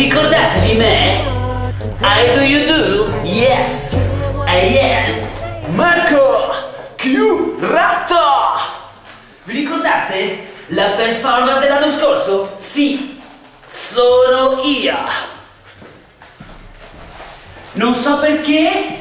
ricordate di me? How do you do? Yes, I am Marco Chiurato! Vi ricordate la performance dell'anno scorso? Sì, sono io! Non so perché,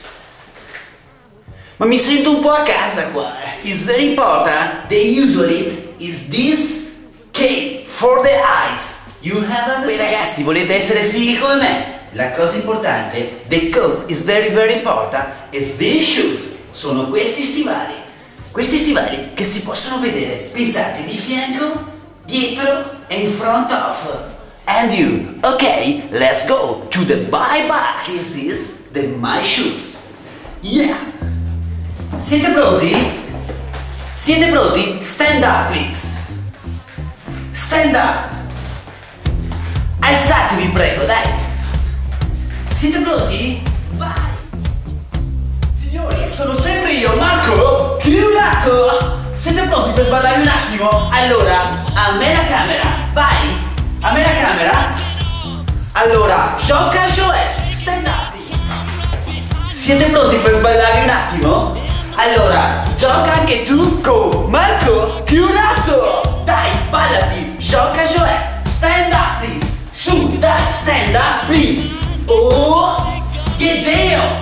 ma mi sento un po' a casa qua. It's very important. The usually is this case for the eyes. You have understood? Beh ragazzi, volete essere fighi come me? La cosa importante, the cause is very important, is these shoes. Sono questi stivali. Questi stivali che si possono vedere, pensate, di fianco, dietro e in front of. And you, ok, let's go to the buy bus. This is the my shoes. Yeah. Siete pronti? Siete pronti? Stand up, please. Stand up. Alzatevi, prego, dai. Siete pronti? Vai. Signori, sono sempre io, Marco Chiurato. Siete pronti per sballare un attimo? Allora, a me la camera. Vai. A me la camera. Allora, gioca Joel. Stand up. Siete pronti per sballare un attimo? Allora, gioca anche tu con Marco Chiurato. Dai, sballati. Gioca Joel. Stand up, please. Su, dai, stand up, please. Oh, get down.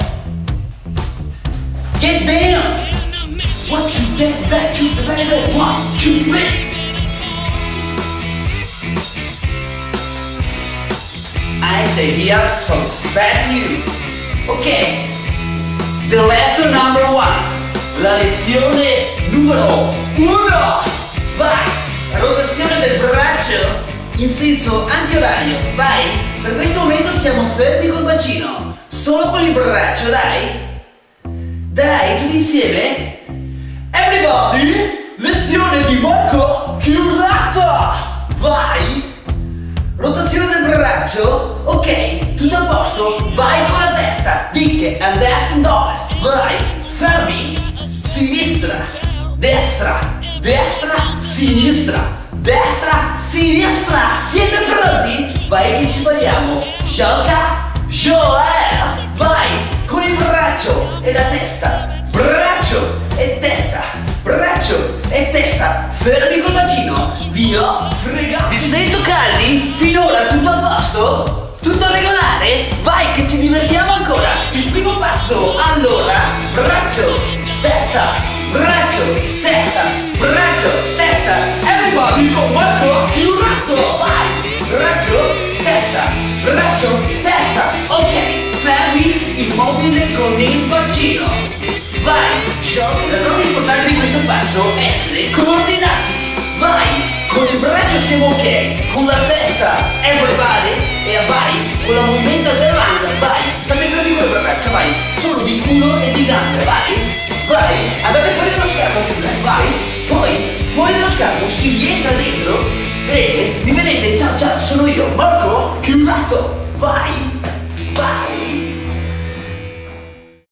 Get down. 1, 2, 3, back to the back. 1, 2, 3. I stay here to respect you. Ok. The lesson number 1. La lezione numero 1. Vai. Rotazione del braccio in senso antiorario. Vai. Per questo momento stiamo fermi col bacino. Solo con il braccio, dai. Dai, tutti insieme. Everybody. Lezione di Marco Chiurato. Vai. Rotazione del braccio. Ok, tutto a posto. Vai con la testa. Dicche and destra and ovest. Vai. Fermi. Sinistra. Destra. Destra. Sinistra. Destra, sinistra, siete pronti? Vai che ci parliamo. Gioca Joel. Vai, con il braccio e la testa. Braccio e testa. Braccio e testa. Fermi col bacino. Via, fregati. Vi sento caldi? Finora tutto a posto? Tutto regolare? Vai che ci divertiamo ancora. Il primo passo. Allora, braccio, testa, braccio, testa, braccio, testa. Everybody con Marco Chiurato. Vai. Braccio, testa, ok, fermi, immobile con il bacino. Vai, la cosa importante di questo passo è essere coordinati. Vai, con il braccio siamo ok, con la testa everybody e vai, con la movimento dell'anca, vai, state fermi con le braccia, vai, solo di culo e di gambe, vai, andate fuori dallo schermo, vai, poi fuori dallo schermo si rientra dentro. Vedete? Mi vedete? Ciao, sono io, Marco Chiurato. Vai,